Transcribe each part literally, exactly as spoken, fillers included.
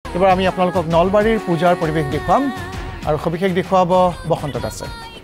এবাৰ আমি আপোনালোকক নলবাৰীৰ পূজাৰ পৰিৱেশ দেখুৱাম আৰু সবিশেষ দেখুৱাব বসন্ত দাসে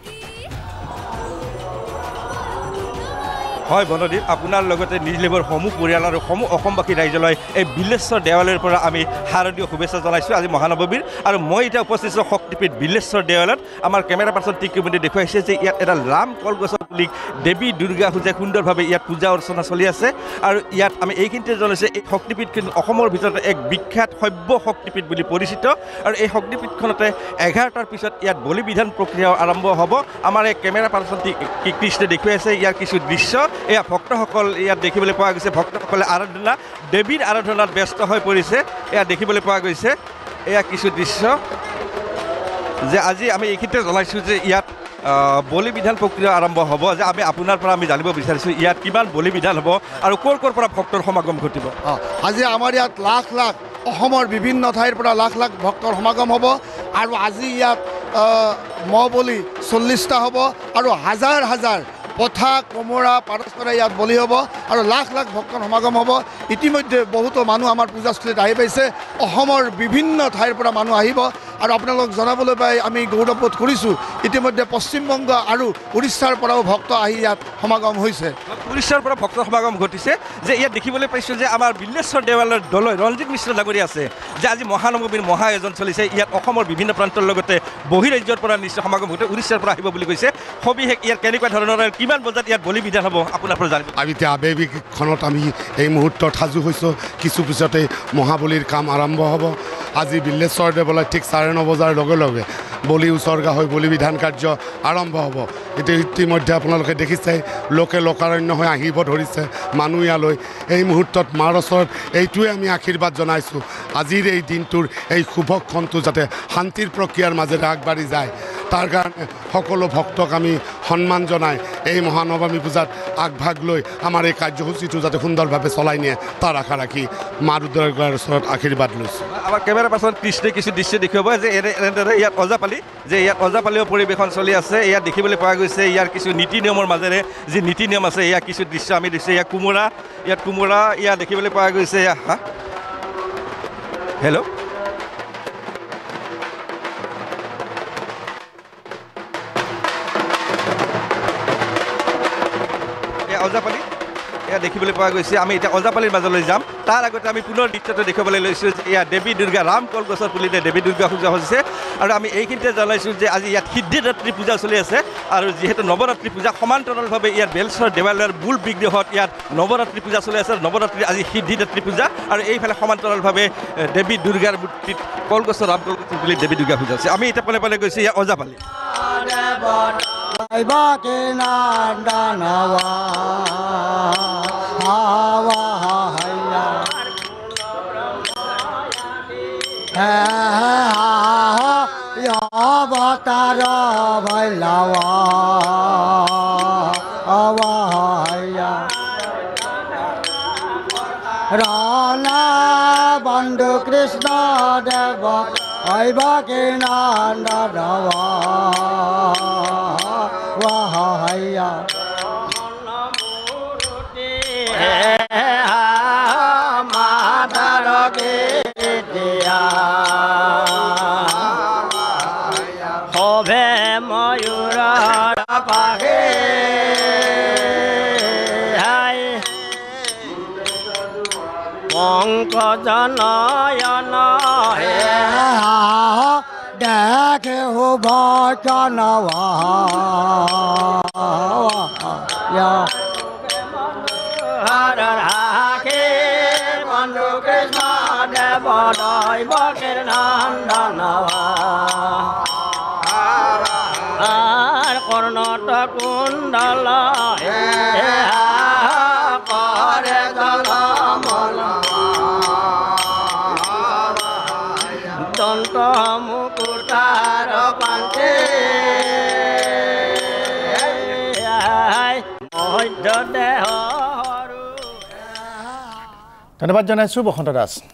হয় বনদীপ আপোনাৰ লগতে নিজ লেবৰ সমূহ পৰিয়াল আৰু সমূহ অসমবাসী ৰাইজলৈ এই বিল্লেশ্বৰ দেৱালয়ৰ পৰা আমি শাৰদীয় শুভেচ্ছা জনাইছোঁ আজি মহানৱমীৰ আৰু মই এতিয়া উপস্থিত আছোঁ শক্তিপীঠ বিল্লেশ্বৰ দেৱালয়ত আমাৰ কেমেৰা পাৰ্চন টিকিমতে দেখুৱাইছে যে ইয়াত এটা ৰাম কলগছৰ পুলিক দেৱী দুৰ্গা পূজাই সুন্দৰভাৱে ইয়াত পূজা অৰ্চনা চলি আছে আৰু ইয়াত আমি এইখিনিতে জনাইছোঁ এই শক্তিপীঠখন অসমৰ ভিতৰতে এক বিখ্যাত সভ্য শক্তিপীঠ বুলি পৰিচিত আৰু এই শক্তিপীঠখনতে এঘাৰটাৰ পিছত ইয়াত বলি বিধান প্ৰক্ৰিয়া আৰম্ভ হ'ব আমাৰ এই কেমেৰা পাৰ্চন কৃষ্ণে দেখুৱাইছে ইয়াৰ কিছু দৃশ্য এয়া ভক্তসকল ইয়াত দেখিবলৈ পোৱা গৈছে ভক্তসকলে আৰাধনা দেৱীৰ আৰাধনাত ব্যস্ত হৈ পৰিছে এয়া দেখিবলৈ পোৱা গৈছে এয়া কিছু দৃশ্য যে আজি আমি এইখিনিতে জনাইছোঁ যে ইয়াত বলি বিধান প্ৰক্ৰিয়া আৰম্ভ হ'ব যে আমি আপোনাৰ পৰা আমি জানিব বিচাৰিছোঁ ইয়াত কিমান বলি বিধান হ'ব আৰু ক'ৰ ক'ৰ পৰা ভক্তৰ সমাগম ঘটিব আজি আমাৰ ইয়াত লাখ লাখ অসমৰ বিভিন্ন ঠাইৰ পৰা লাখ লাখ ভক্তৰ সমাগম হ'ব আৰু আজি ইয়াত মহ বলি চল্লিছটা হ'ব আৰু হাজাৰ হাজাৰ পথা কোমৰা পাৰস্পৰে ইয়াত বলি হ'ব আৰু লাখ লাখ ভক্তৰ সমাগম হ'ব ইতিমধ্যে বহুতো মানুহ আমাৰ পূজাস্থলীত আহি পাইছে অসমৰ বিভিন্ন ঠাইৰ পৰা মানুহ আহিব আৰু আপোনালোক জনাবলৈ পাই আমি গৌৰৱবোধ কৰিছোঁ ইতিমধ্যে পশ্চিমবংগ আৰু উৰিষ্যাৰ পৰাও ভক্ত আহি ইয়াত সমাগম হৈছে উৰিষ্যাৰ পৰা ভক্তৰ সমাগম ঘটিছে যে ইয়াত দেখিবলৈ পাইছোঁ যে আমাৰ বিল্লেশ্বৰ দেৱালয়ৰ দলৈ ৰঞ্জিত মিশ্ৰ ডাঙৰীয়া আছে যে আজি মহানৱমীৰ মহা আয়োজন চলিছে ইয়াত অসমৰ বিভিন্ন প্ৰান্তৰ লগতে বহিৰাজ্যৰ পৰা নিশ্চয় সমাগম ঘটে উৰিষ্যাৰ পৰা আহিব বুলি কৈছে সবিশেষ ইয়াত কেনেকুৱা ধৰণৰ কিমান বজাত ইয়াত বলি বিধান হ'ব আপোনাৰ পৰা জানিব আমি এতিয়া আৱেগিকখনত আমি এই মুহূৰ্তত সাজু হৈছোঁ কিছু পিছতে মহাবলীৰ কাম আৰম্ভ হ'ব আজি বিল্লেশ্বৰ দেৱালয় ঠিক চাৰে ন বজাৰ লগে লগে বলি উচৰ্গা হৈ বলি বিধান কাৰ্য আৰম্ভ হ'ব এতিয়া ইতিমধ্যে আপোনালোকে দেখিছে লোকে লোকাৰণ্য হৈ আহিব ধৰিছে মানুহ ইয়ালৈ এই মুহূৰ্তত মাৰ ওচৰত এইটোৱে আমি আশীৰ্বাদ জনাইছোঁ আজিৰ এই দিনটোৰ এই শুভক্ষণটো যাতে শান্তিৰ প্ৰক্ৰিয়াৰ মাজেৰে আগবাঢ়ি যায় তাৰ কাৰণে সকলো ভক্তক আমি সন্মান জনাই এই মহানৱমী পূজাত আগভাগ লৈ আমাৰ এই কাৰ্যসূচীটো যাতে সুন্দৰভাৱে চলাই নিয়ে তাৰ আশা ৰাখি মা দুৰ্গাৰ ওচৰত আশীৰ্বাদ লৈছোঁ আমাৰ কেমেৰা পাৰ্চন কৃষ্ণে কিছু দৃশ্য দেখুৱাব যে এনে এনেদৰে ইয়াত ওজাপালি যে ইয়াত ওজাপালিও পৰিৱেশন চলি আছে ইয়াত দেখিবলৈ পোৱা গৈছে ইয়াৰ কিছু নীতি নিয়মৰ মাজেৰে যি নীতি নিয়ম আছে ইয়াৰ কিছু দৃশ্য আমি দিছোঁ ইয়াত কোমোৰা ইয়াত কোমোৰা ইয়াত দেখিবলৈ পোৱা গৈছে হা হেল্ল' ওজাপালি এয়া দেখিবলৈ পোৱা গৈছে আমি এতিয়া ওজাপালিৰ মাজলৈ যাম তাৰ আগতে আমি পুনৰ দৃশ্যটো দেখিবলৈ লৈছোঁ যে এয়া দেৱী দুৰ্গা ৰাম কলগছৰ পুলিতে দেৱী দুৰ্গা পূজা হৈছে আৰু আমি এইখিনিতে জনাইছোঁ যে আজি ইয়াত সিদ্ধিদাত্ৰী পূজা চলি আছে আৰু যিহেতু নৱৰাত্ৰি পূজা সমান্তৰালভাৱে ইয়াত বেলশ্বৰ দেৱালয়ৰ মূল বিগ্ৰহত ইয়াত নৱৰাত্ৰি পূজা চলি আছে নৱৰাত্ৰি আজি সিদ্ধিদাত্ৰী পূজা আৰু এইফালে সমান্তৰালভাৱে দেৱী দুৰ্গাৰ মূৰ্তিত কলগছৰ ৰাম কলগছৰ পুলিত দেৱী দুৰ্গা পূজা আছে আমি এতিয়া পালে পালে গৈছোঁ ইয়াত Ojapali Baike nandanawa hawa haya ha ya avatara bailawa hawa haya rana bandu krishna deva ai baike nandanawa wahaya namuruti madarage dia hobe mayura pahe hai pankajana he দেখে হো বচনবা হর রাখে বন্ধু কৃষ্ণ দেব দৈবকের নন্দনবা আর কর্ণাটক কুণ্ডল করে জলমল দন্ত মুকুটার পান্তে ধন্যবাদ জনাইছোঁ বসন্ত দাস